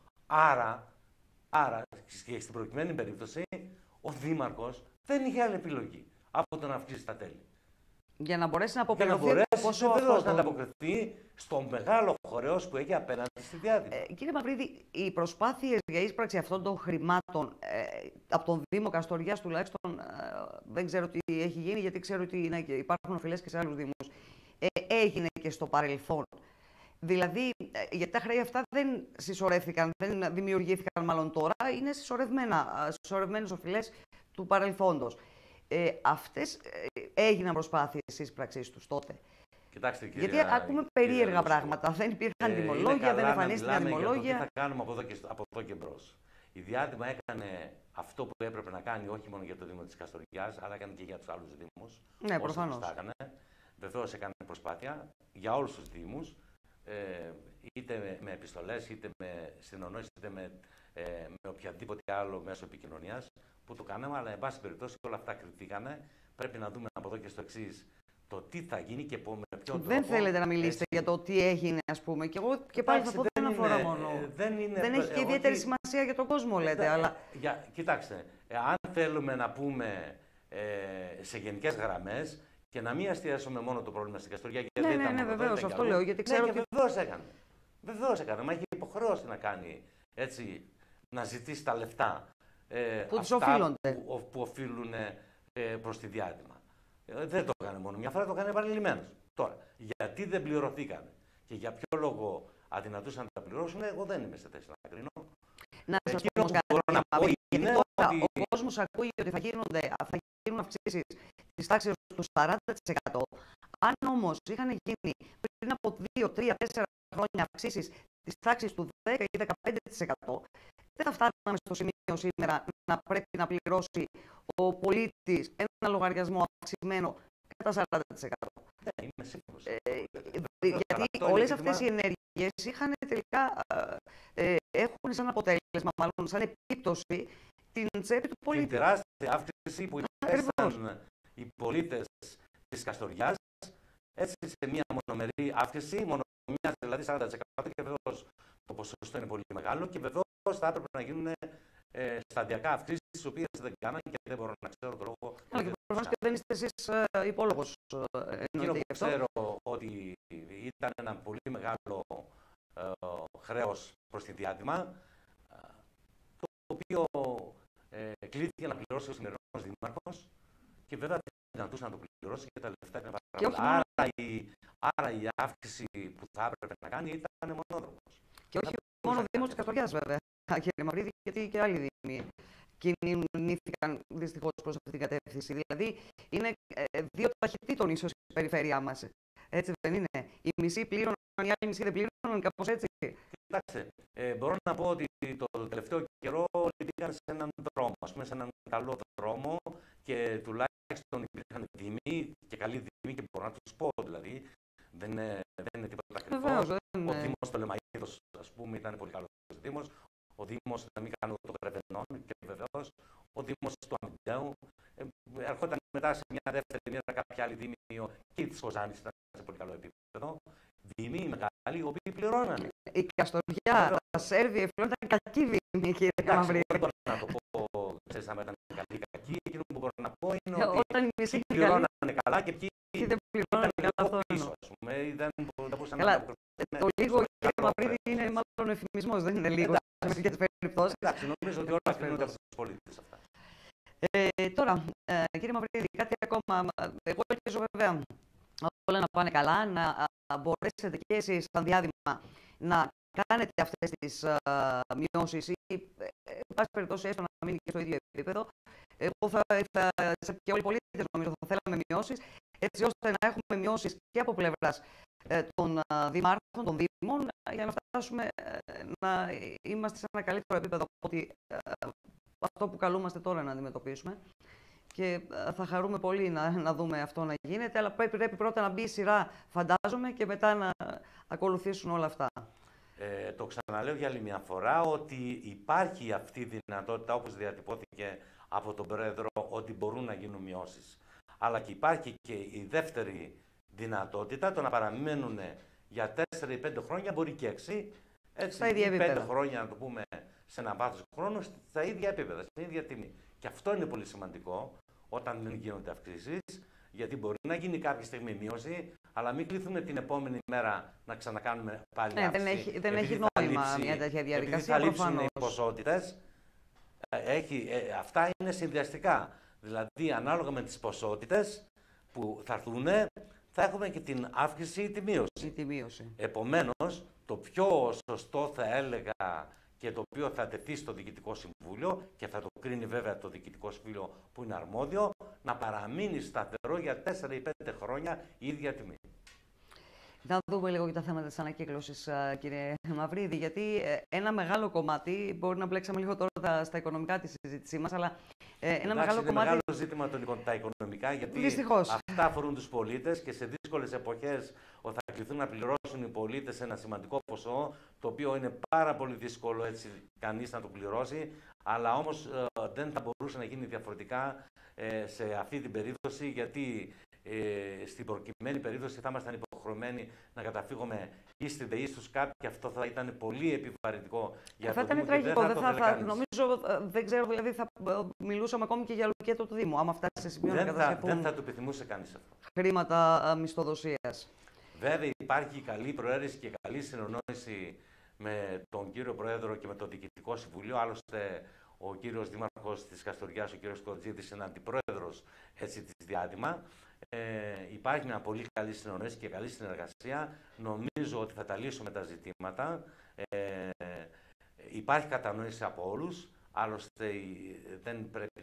[SPEAKER 2] Άρα, και στην προκειμένη περίπτωση, ο Δήμαρχος δεν είχε άλλη επιλογή από το να αυξήσει τα τέλη.
[SPEAKER 1] Για να μπορέσει να αποκριθεί
[SPEAKER 2] να ανταποκριθεί στο μεγάλο χρέος που έχει απέναντι στη διάδικη.
[SPEAKER 1] Κύριε Μαυρίδη, οι προσπάθειες για ίσπραξη αυτών των χρημάτων από τον Δήμο Καστοριάς τουλάχιστον, δεν ξέρω τι έχει γίνει, γιατί ξέρω ότι υπάρχουν οφειλές και σε άλλους Δήμους, έγινε και στο παρελθόν. Δηλαδή, γιατί τα χρέη αυτά δεν συσσωρεύτηκαν, δεν δημιουργήθηκαν μάλλον τώρα, είναι συσσωρευμένες οφειλές του παρελθόντος. Αυτές έγιναν προσπάθειες ίσπραξης τους τότε.
[SPEAKER 2] Κοιτάξτε, κυρία,
[SPEAKER 1] γιατί ακούμε περίεργα πράγματα. Δεν υπήρχαν τιμολόγια, δεν εμφανίστηκαν τιμολόγια.
[SPEAKER 2] Τι θα κάνουμε από εδώ και μπρος. Η Διάδημα έκανε αυτό που έπρεπε να κάνει, όχι μόνο για το Δήμο της Καστοριάς, αλλά έκανε και για τους άλλους Δήμους.
[SPEAKER 1] Ναι, προφανώς.
[SPEAKER 2] Βεβαίως έκανε προσπάθεια για όλους τους Δήμους, είτε με επιστολές, είτε με συνεννόηση, είτε με οποιαδήποτε άλλο μέσο επικοινωνίας που το κάναμε, αλλά εν πάση περιπτώσει όλα αυτά κριτήκανε. Πρέπει να δούμε από εδώ και στο εξής το τι θα γίνει και με ποιον τρόπο.
[SPEAKER 1] Δεν θέλετε να μιλήσετε για το τι έγινε, ας πούμε. Και εγώ και πάλι θα πω δεν αφορά μόνο. Δεν έχει και ιδιαίτερη σημασία για τον κόσμο, λέτε. Αλλά...
[SPEAKER 2] Κοιτάξτε, αν θέλουμε να πούμε σε γενικές γραμμές και να μην εστιάσουμε μόνο το πρόβλημα στην Καστοριά.
[SPEAKER 1] Ναι, βεβαίως, αυτό λέω. Γιατί ξέρω
[SPEAKER 2] ότι. Βεβαίως έκανε. Μα είχε υποχρεώσει να κάνει έτσι, να ζητήσει τα λεφτά που οφείλουν προς τη Διάδημα. Δεν το έκανε μόνο μια φορά, το έκανε επανειλημμένος. Τώρα, γιατί δεν πληρωθήκαν και για ποιο λόγο αδυνατούσαν να τα πληρώσουν, εγώ δεν είμαι σε θέση να κρίνω.
[SPEAKER 1] Να σας πω όμως κάτι, γιατί τώρα ο κόσμος ακούει ότι θα γίνουν αυξήσεις της τάξης του 40%. Αν όμως είχαν γίνει πριν από 2, 3, 4 χρόνια αυξήσεις της τάξης του 10 ή 15%, δεν θα φτάναμε στο σημείο σήμερα να πρέπει να πληρώσει ο πολίτης ένα λογαριασμό αυξημένο κατά 40%.
[SPEAKER 2] Είμαι σίγουρος.
[SPEAKER 1] Γιατί όλες αυτές οι ενέργειες είχαν τελικά, έχουν σαν αποτέλεσμα, μάλλον σαν επίπτωση, την τσέπη του πολίτη.
[SPEAKER 2] Την τεράστια αύξηση που υπέστησαν οι πολίτες της Καστοριάς, έτσι σε μια μονομερή αύξηση, μονομερή δηλαδή 40%, και βεβαίως το ποσοστό είναι πολύ μεγάλο και βεβαίως θα έπρεπε να γίνουν σταδιακά αυξήσεις, τις οποίες δεν κάνανε και δεν μπορώ να ξέρω τον λόγο.
[SPEAKER 1] Αλλά και προφανώς και δεν είστε εσείς υπόλογος.
[SPEAKER 2] Εκείνο που ξέρω ότι ήταν ένα πολύ μεγάλο χρέος προς τη Διάδημα, το οποίο κλείθηκε να πληρώσει ο σημερινός Δήμαρχος και βέβαια δεν δυνατούσε να το πληρώσει και τα λεφτά είναι πάρα πολλά. Άρα η αύξηση που θα έπρεπε να κάνει ήταν μονόδρομος.
[SPEAKER 1] Και όχι μόνο ο Δήμος της Καστοριάς, βέβαια, κύριε Μαυρίδη, γιατί και άλλοι Δήμοι κινήθηκαν δυστυχώς προς αυτή την κατεύθυνση. Δηλαδή, είναι δύο ταχυτήτων ίσως η περιφέρειά μας. Έτσι δεν είναι? Οι μισοί πλήρωναν, οι άλλοι μισοί δεν πλήρωναν, κάπως έτσι.
[SPEAKER 2] Κοιτάξτε, μπορώ να πω ότι το τελευταίο καιρό πήγαν σε έναν δρόμο, ας πούμε, σε έναν καλό δρόμο και τουλάχιστον υπήρχαν δήμοι και καλοί δήμοι και μπορώ να τους πω, δηλαδή. Δεν είναι τίποτα ακριβό. Ο Δήμος του Λεμαΐδος, ας πούμε, ήταν πολύ καλός Δήμος. Ο Δήμος, να μην κάνω το Γρεβενών και βεβαίως ο Δήμος του Αμυντέου. Ερχόταν μετά σε μια δεύτερη μοίρα κάποια άλλη δήμη και της Κοζάνης ήταν σε πολύ καλό επίπεδο. δήμοι, οι μεγάλοι, οι οποίοι πληρώνανε.
[SPEAKER 1] Η Καστοριά, τα Σέρβια, η Φλόριντα ήταν κακή δήμη, κύριε Μαυρίδη.
[SPEAKER 2] Δεν μπορώ να το πω, ξέρεις, αν ήταν καλή ή κακή. Εκείνο που μπορώ να πω είναι ότι
[SPEAKER 1] Όταν οι μισοί
[SPEAKER 2] πληρώνανε καλά και ποιοι
[SPEAKER 1] δεν πληρώνανε
[SPEAKER 2] ήταν
[SPEAKER 1] καλά,
[SPEAKER 2] λίγο πίσω, ας πούμε, ή δεν μπορούσαν
[SPEAKER 1] Καλά,
[SPEAKER 2] να
[SPEAKER 1] το λίγο, κύριε Μαυρίδη, είναι μάλλον εφημισμός, δεν είναι λίγο σε μερικές περιπτώσεις.
[SPEAKER 2] Εντάξει, νομίζω ότι όλα κρίνονται από τους πολίτες αυτά.
[SPEAKER 1] Τώρα, κύριε Μαυρίδη, κάτι ακόμα. Εγώ ελπίζω βέβαια όλα να πάνε καλά, να μπορέσετε και εσείς σαν διάδημα να κάνετε αυτές τις μειώσεις ή, εν πάση περιπτώσει, έστω να μείνει και στο ίδιο επίπεδο. Εγώ και όλοι οι πολίτες νομίζω θα θέλαμε μειώσεις, έτσι ώστε να έχουμε μειώσεις και από πλευράς των δημάρχων, των δήμων, για να φτάσουμε να είμαστε σε ένα καλύτερο επίπεδο από ότι αυτό που καλούμαστε τώρα να αντιμετωπίσουμε. Και θα χαρούμε πολύ να δούμε αυτό να γίνεται, αλλά πρέπει πρώτα να μπει η σειρά, φαντάζομαι, και μετά να ακολουθήσουν όλα αυτά.
[SPEAKER 2] Το ξαναλέω για άλλη μια φορά ότι υπάρχει αυτή η δυνατότητα, όπως διατυπώθηκε από τον Πρόεδρο, ότι μπορούν να γίνουν μειώσεις. Αλλά και υπάρχει και η δεύτερη δυνατότητα, το να παραμείνουν για 4 ή 5 χρόνια, μπορεί και 6, έτσι,
[SPEAKER 1] στα ίδια επίπεδα.
[SPEAKER 2] 5 χρόνια, να το πούμε, σε ένα βάθος χρόνου, στα ίδια επίπεδα, στην ίδια τιμή. Και αυτό είναι πολύ σημαντικό όταν δεν γίνονται αυξήσεις, γιατί μπορεί να γίνει κάποια στιγμή μείωση, αλλά μην κληθούμε την επόμενη μέρα να ξανακάνουμε πάλι αύξηση.
[SPEAKER 1] Δεν έχει νόημα μια τέτοια διαδικασία.
[SPEAKER 2] Επειδή θα λείψουν οι ποσότητες, αυτά είναι συνδυαστικά. Δηλαδή, ανάλογα με τις ποσότητες που θα έρθουν, θα έχουμε και την αύξηση ή τη μείωση. Επομένως, το πιο σωστό θα έλεγα και το οποίο θα τεθεί στο Διοικητικό Συμβούλιο και θα το κρίνει βέβαια το Διοικητικό Συμβούλιο που είναι αρμόδιο, να παραμείνει σταθερό για 4 ή 5 χρόνια η ίδια τιμή.
[SPEAKER 1] Να δούμε λίγο και τα θέματα της ανακύκλωσης, κύριε Μαυρίδη, γιατί ένα μεγάλο κομμάτι, μπορεί να μπλέξαμε λίγο τώρα στα οικονομικά τη συζήτησή μας, αλλά ένα μεγάλο κομμάτι...
[SPEAKER 2] Είναι μεγάλο ζήτημα τα οικονομικά, γιατί
[SPEAKER 1] δυστυχώς
[SPEAKER 2] αυτά αφορούν τους πολίτες και σε δύσκολες εποχές θα κληθούν να πληρώσουν οι πολίτες ένα σημαντικό ποσό, το οποίο είναι πάρα πολύ δύσκολο έτσι κανείς να το πληρώσει, αλλά όμως δεν θα μπορούσε να γίνει διαφορετικά σε αυτή την περίπτωση, γιατί στην προκειμένη περίπτωση θα ήμασταν υποχρεωμένοι να καταφύγουμε ή στην ΔΕΗ στους ΚΑΠ και αυτό θα ήταν πολύ επιβαρυντικό για το Δήμο.
[SPEAKER 1] Θα ήταν τραγικό. Νομίζω, δεν ξέρω, δηλαδή θα μιλούσαμε ακόμη και για λουκέτο του Δήμου, άμα φτάσει σε σημείο να κατασκευούν.
[SPEAKER 2] Δεν θα το επιθυμούσε κανείς αυτό.
[SPEAKER 1] Χρήματα μισθοδοσίας.
[SPEAKER 2] Βέβαια, υπάρχει καλή προαίρεση και καλή συνεννόηση με τον κύριο Πρόεδρο και με το Διοικητικό Συμβουλίο. Άλλωστε, ο κύριος Δήμαρχος της Καστοριάς, ο κύριος Κοντζίδης, είναι αντιπρόεδρος της Διάδημα. Υπάρχει μια πολύ καλή συνεννόηση και καλή συνεργασία. Νομίζω ότι θα τα λύσουμε τα ζητήματα. Υπάρχει κατανόηση από όλους. Άλλωστε, δεν πρέπει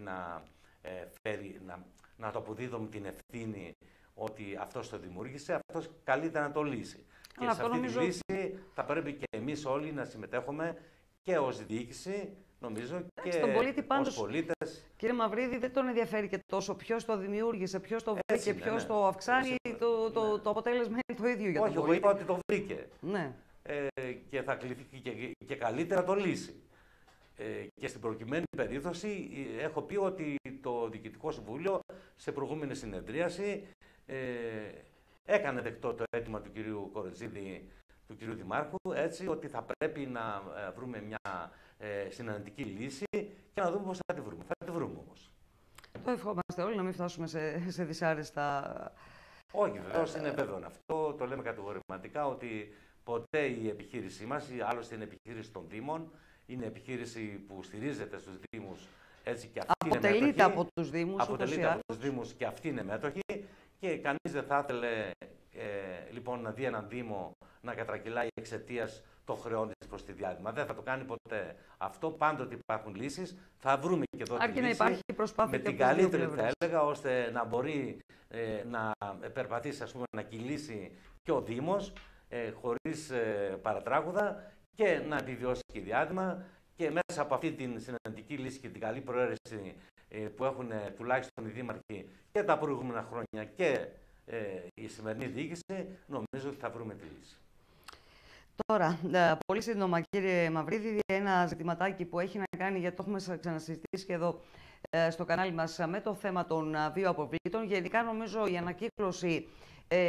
[SPEAKER 2] να το αποδίδουμε την ευθύνη ότι αυτός το δημιούργησε, αυτός καλύτερα να το λύσει. Και σε αυτή τη λύση θα πρέπει και εμείς όλοι να συμμετέχουμε και ως διοίκηση, νομίζω, και
[SPEAKER 1] στον πολίτη πάντως,
[SPEAKER 2] ως πολίτες.
[SPEAKER 1] Κύριε Μαυρίδη, δεν τον ενδιαφέρει και τόσο ποιος το δημιούργησε, ποιος το βρήκε, ποιος το αυξάνει, το αποτέλεσμα είναι το ίδιο για τον πολίτη.
[SPEAKER 2] Όχι, εγώ είπα ότι το βρήκε.
[SPEAKER 1] Ναι.
[SPEAKER 2] Και θα κληθεί και καλύτερα το λύσει. Και στην προκειμένη περίπτωση έχω πει ότι το Διοικητικό Συμβούλιο σε προηγούμενη συνεδρίαση έκανε δεκτό το αίτημα του κυρίου Κορετζίδη, του κυρίου Δημάρχου, έτσι ότι θα πρέπει να βρούμε μια συναντική λύση και να δούμε πώς θα τη βρούμε. Θα τη βρούμε όμως.
[SPEAKER 1] Το ευχόμαστε όλοι, να μην φτάσουμε σε δυσάρεστα...
[SPEAKER 2] Όχι, βεβαίως είναι βέβαιο αυτό. Το λέμε κατηγορηματικά ότι ποτέ η επιχείρησή μας, άλλωστε είναι επιχείρηση των Δήμων, είναι επιχείρηση που στηρίζεται στους Δήμους. Έτσι, και
[SPEAKER 1] αποτελείται από τους Δήμους.
[SPEAKER 2] Αποτελείται από τους Δήμους και αυτοί είναι μέτοχοι. Και κανείς δεν θα ήθελε λοιπόν να δει έναν Δήμο να κατρακυλάει εξαιτίας των χρεών της προς τη Διάδημα. Δεν θα το κάνει ποτέ αυτό. Πάντοτε υπάρχουν λύσεις. Θα βρούμε και εδώ τη λύση.
[SPEAKER 1] Υπάρχει προσπάθεια
[SPEAKER 2] με την καλύτερη, θα έλεγα, ώστε να μπορεί να περπατήσει, ας πούμε, να κυλήσει και ο Δήμος χωρίς παρατράγουδα και να επιβιώσει και η Διάδημα. Και μέσα από αυτή την συναντική λύση και την καλή προαίρεση που έχουν τουλάχιστον οι δήμαρχοι και τα προηγούμενα χρόνια και η σημερινή διοίκηση, νομίζω ότι θα βρούμε τη λύση.
[SPEAKER 1] Τώρα, πολύ σύντομα, κύριε Μαυρίδη, ένα ζητηματάκι που έχει να κάνει, γιατί το έχουμε ξανασυζητήσει και εδώ στο κανάλι μας, με το θέμα των βιοαποβλήτων. Γενικά, νομίζω η ανακύκλωση πάει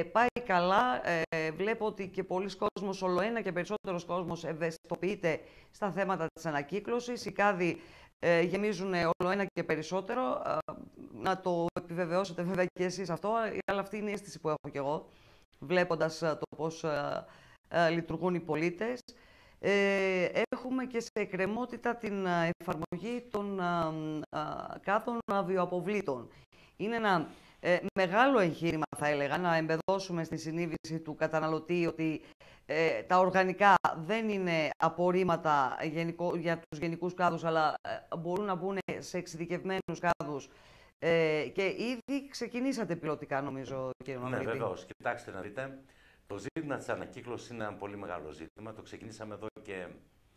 [SPEAKER 1] καλά. Βλέπω ότι και πολλοί κόσμος, ολοένα και περισσότερος κόσμος ευαισθητοποιείται στα θέματα της ανακύκλωσης. Οι κάδοι γεμίζουν ολοένα και περισσότερο. Να το επιβεβαιώσετε βέβαια και εσείς αυτό, αλλά αυτή είναι η αίσθηση που έχω κι εγώ, βλέποντας το πώς λειτουργούν οι πολίτες. Έχουμε και σε εκκρεμότητα την εφαρμογή των κάδων βιοαποβλήτων. Είναι ένα μεγάλο εγχείρημα, θα έλεγα, να εμπεδώσουμε στη συνείδηση του καταναλωτή ότι τα οργανικά δεν είναι απορρίμματα για τους γενικούς κάδους, αλλά μπορούν να μπουν σε εξειδικευμένους κάδους. Και ήδη ξεκινήσατε πιλωτικά, νομίζω, κύριε Μαυρίδη.
[SPEAKER 2] Ναι, βεβαίως. Κοιτάξτε να δείτε, το ζήτημα της ανακύκλωσης είναι ένα πολύ μεγάλο ζήτημα. Το ξεκινήσαμε εδώ και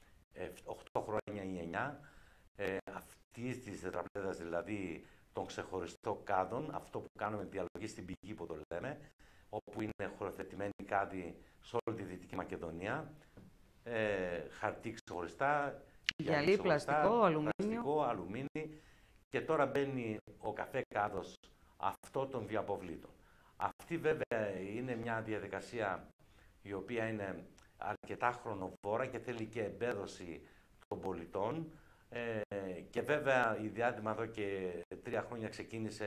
[SPEAKER 2] 8 χρόνια ή 9. Αυτή της τετραπλέδας, δηλαδή των ξεχωριστών κάδων, αυτό που κάνουμε διαλογή στην πηγή που το λέμε, όπου είναι χωροθετημένοι κάδοι σε όλη τη Δυτική Μακεδονία, χαρτί ξεχωριστά,
[SPEAKER 1] γυαλί, πλαστικό,
[SPEAKER 2] αλουμίνι, και τώρα μπαίνει ο καφέ κάδος αυτό των βιοαποβλήτων. Αυτή βέβαια είναι μια διαδικασία η οποία είναι αρκετά χρονοβόρα και θέλει και εμπέδωση των πολιτών. Και βέβαια η Διάδημα εδώ και 3 χρόνια ξεκίνησε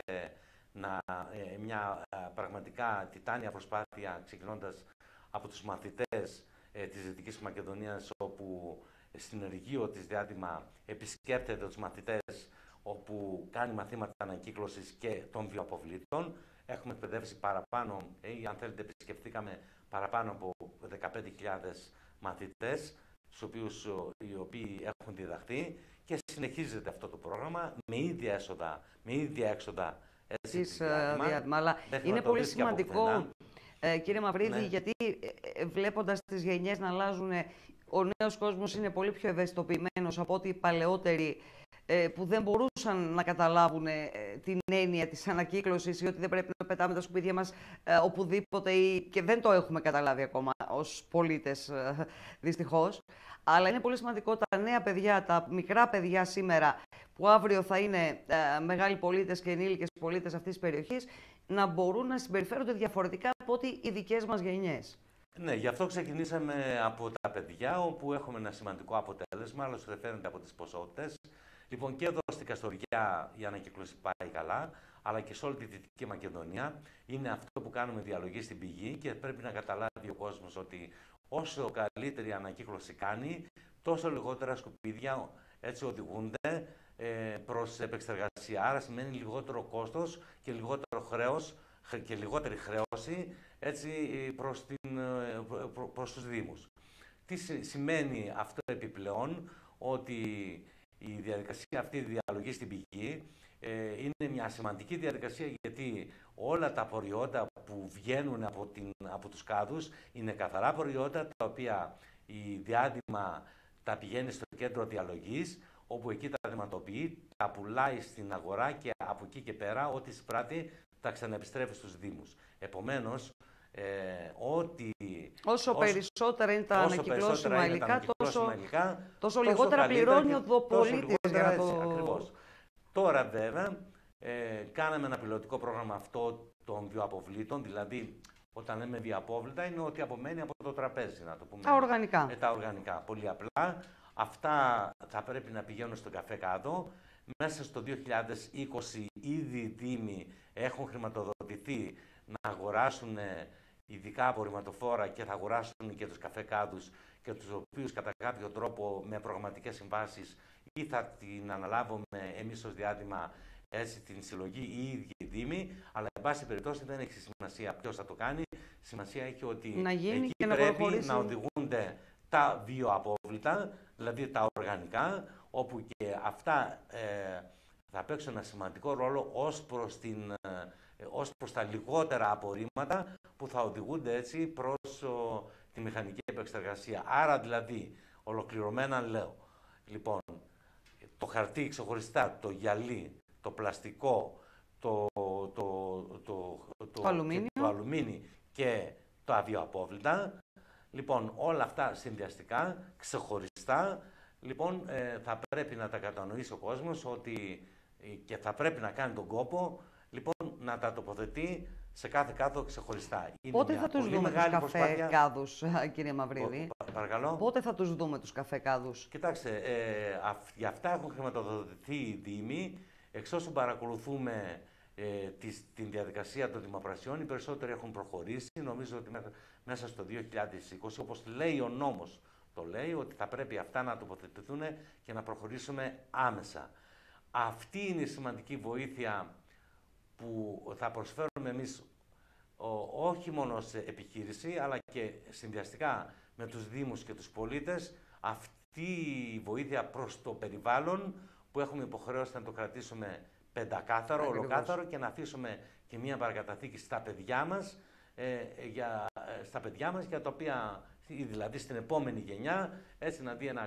[SPEAKER 2] μια πραγματικά τιτάνια προσπάθεια, ξεκινώντας από τους μαθητές της Δυτικής Μακεδονίας, όπου στην Εργείο της Διάδημα επισκέπτεται τους μαθητές, όπου κάνει μαθήματα ανακύκλωσης και των βιοαποβλήτων. Έχουμε εκπαιδεύσει παραπάνω, αν θέλετε επισκεφτήκαμε παραπάνω από 15.000 μαθητές, οι οποίοι έχουν διδαχθεί, και συνεχίζεται αυτό το πρόγραμμα με ίδια έξοδα
[SPEAKER 1] της Διάδημα. Αλλά είναι πολύ σημαντικό, κύριε Μαυρίδη, ναι, γιατί βλέποντας τις γενιές να αλλάζουν, ο νέος κόσμος είναι πολύ πιο ευαισθητοποιημένος από ότι οι παλαιότεροι, που δεν μπορούσαν να καταλάβουν την έννοια της ανακύκλωσης ή ότι δεν πρέπει να πετάμε τα σκουπίδια μας οπουδήποτε, και δεν το έχουμε καταλάβει ακόμα ως πολίτες, δυστυχώς. Αλλά είναι πολύ σημαντικό τα νέα παιδιά, τα μικρά παιδιά σήμερα, που αύριο θα είναι μεγάλοι πολίτες και ενήλικες πολίτες αυτής της περιοχής, να μπορούν να συμπεριφέρονται διαφορετικά από ότι οι δικές μας γενιές.
[SPEAKER 2] Ναι, γι' αυτό ξεκινήσαμε από τα παιδιά, όπου έχουμε ένα σημαντικό αποτέλεσμα, άλλωστε φαίνεται από τις ποσότητες. Λοιπόν, και εδώ στην Καστοριά η ανακύκλωση πάει καλά, αλλά και σε όλη τη Δυτική Μακεδονία. Είναι αυτό που κάνουμε διαλογή στην πηγή, και πρέπει να καταλάβει ο κόσμος ότι όσο καλύτερη ανακύκλωση κάνει, τόσο λιγότερα σκουπίδια έτσι οδηγούνται προς επεξεργασία. Άρα σημαίνει λιγότερο κόστος και λιγότερο χρέος και λιγότερη χρέωση έτσι, προς τους Δήμους. Τι σημαίνει αυτό επιπλέον? Ότι η διαδικασία αυτή, η διαλογή στην πηγή, είναι μια σημαντική διαδικασία, γιατί όλα τα προϊόντα που βγαίνουν από τους κάδους είναι καθαρά προϊόντα, τα οποία η Διάδημα τα πηγαίνει στο κέντρο διαλογής, όπου εκεί τα δειγματοποιεί, τα πουλάει στην αγορά, και από εκεί και πέρα ό,τι εισπράττει τα ξαναεπιστρέφει στους Δήμους. Επομένως,
[SPEAKER 1] όσο περισσότερα είναι τα ανακυκλώσιμα υλικά, τόσο λιγότερα πληρώνει ο πολίτης.
[SPEAKER 2] Ακριβώς. Τώρα βέβαια κάναμε ένα πιλωτικό πρόγραμμα αυτό των βιοαποβλήτων, δηλαδή όταν λέμε βιοαπόβλητα είναι ότι απομένει από το τραπέζι, να το πούμε.
[SPEAKER 1] Τα οργανικά.
[SPEAKER 2] Τα οργανικά, πολύ απλά. Αυτά θα πρέπει να πηγαίνουν στον καφέ κάδο. Μέσα στο 2020 ήδη οι Δήμοι έχουν χρηματοδοτηθεί να αγοράσουν ειδικά απορριμματοφόρα, και θα αγοράσουν και τους καφεκάδους, και τους οποίους κατά κάποιο τρόπο με προγραμματικές συμβάσεις ή θα την αναλάβουμε εμείς ως Διάδημα, έτσι, την συλλογή, ή οι ίδιοι οι Δήμοι, αλλά εν πάση περιπτώσει δεν έχει σημασία ποιος θα το κάνει. Σημασία έχει ότι εκεί
[SPEAKER 1] και
[SPEAKER 2] πρέπει να οδηγούνται τα βιοαπόβλητα, δηλαδή τα οργανικά, όπου και αυτά θα παίξουν ένα σημαντικό ρόλο ως προς τα λιγότερα απορρίμματα που θα οδηγούνται έτσι προς τη μηχανική επεξεργασία. Άρα δηλαδή, ολοκληρωμένα λέω, λοιπόν, το χαρτί ξεχωριστά, το γυαλί, το πλαστικό, το αλουμίνι και τα βιοαπόβλητα, λοιπόν, όλα αυτά συνδυαστικά, ξεχωριστά, λοιπόν, θα πρέπει να τα κατανοήσει ο κόσμος ότι, και θα πρέπει να κάνει τον κόπο, λοιπόν, να τα τοποθετεί σε κάθε κάδο ξεχωριστά. Είναι
[SPEAKER 1] Πότε
[SPEAKER 2] μια
[SPEAKER 1] θα τους
[SPEAKER 2] πολύ
[SPEAKER 1] δούμε τους
[SPEAKER 2] μεγάλη
[SPEAKER 1] καφέ
[SPEAKER 2] προσπάθεια.
[SPEAKER 1] κάδους, κύριε Μαυρίδη?
[SPEAKER 2] Παρακαλώ.
[SPEAKER 1] Πότε θα τους δούμε τους καφέ κάδους?
[SPEAKER 2] Κοιτάξτε, για αυτά έχουν χρηματοδοτηθεί οι Δήμοι. Εξ όσων παρακολουθούμε την διαδικασία των δημοπρασιών, οι περισσότεροι έχουν προχωρήσει. Νομίζω ότι μέσα στο 2020, όπως λέει ο νόμος, το λέει ότι θα πρέπει αυτά να τοποθετηθούν και να προχωρήσουμε άμεσα. Αυτή είναι η σημαντική βοήθεια που θα προσφέρουμε εμείς όχι μόνο σε επιχείρηση, αλλά και συνδυαστικά με τους Δήμους και τους πολίτες, αυτή η βοήθεια προς το περιβάλλον που έχουμε υποχρέωση να το κρατήσουμε πεντακάθαρο, ολοκάθαρο και να αφήσουμε και μία παρακαταθήκη στα παιδιά μας, για τα οποία, δηλαδή στην επόμενη γενιά, έτσι να δει ένα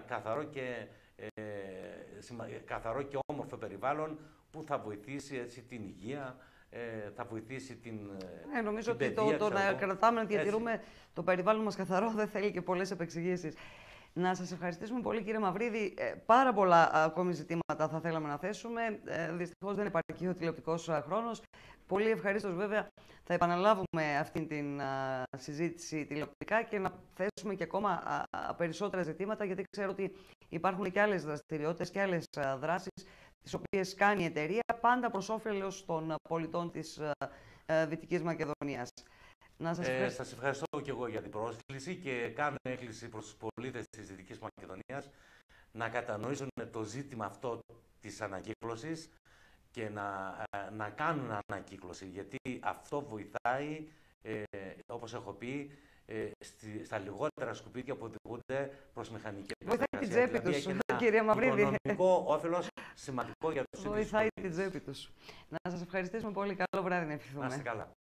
[SPEAKER 2] καθαρό και όμορφο περιβάλλον που θα βοηθήσει έτσι την υγεία, θα βοηθήσει την
[SPEAKER 1] νομίζω
[SPEAKER 2] την
[SPEAKER 1] ότι
[SPEAKER 2] παιδεία,
[SPEAKER 1] το να κρατάμε, να διατηρούμε έτσι το περιβάλλον μας καθαρό δεν θέλει και πολλές επεξηγήσεις. Να σας ευχαριστήσουμε πολύ, κύριε Μαυρίδη. Πάρα πολλά ακόμη ζητήματα θα θέλαμε να θέσουμε. Δυστυχώς δεν υπάρχει ο τηλεοπτικός χρόνος. Πολύ ευχαρίστως βέβαια θα επαναλάβουμε αυτή την συζήτηση τηλεοπτικά και να θέσουμε και ακόμα περισσότερα ζητήματα, γιατί ξέρω ότι υπάρχουν και άλλες δραστηριότητες και άλλες δράσεις τις οποίες κάνει η εταιρεία, πάντα προς όφελος των πολιτών της Δυτικής Μακεδονίας.
[SPEAKER 2] Σας ευχαριστώ και εγώ για την πρόσκληση και κάνω έκκληση προς τους πολίτες της Δυτικής Μακεδονίας να κατανοήσουν το ζήτημα αυτό της ανακύκλωσης και να κάνουν ανακύκλωση, γιατί αυτό βοηθάει, όπως έχω πει, στα λιγότερα σκουπίδια που οδηγούνται προς μηχανική
[SPEAKER 1] επεξεργασία. Βοηθάει την τσέπη τους, κύριε Μαυρίδη.
[SPEAKER 2] Οικονομικό όφελος σημαντικό για τους ίδιους.
[SPEAKER 1] Βοηθάει την τσέπη τους. Να σας ευχαριστήσουμε πολύ. Καλό βράδυ να ευχηθούμε.
[SPEAKER 2] Να είστε καλά.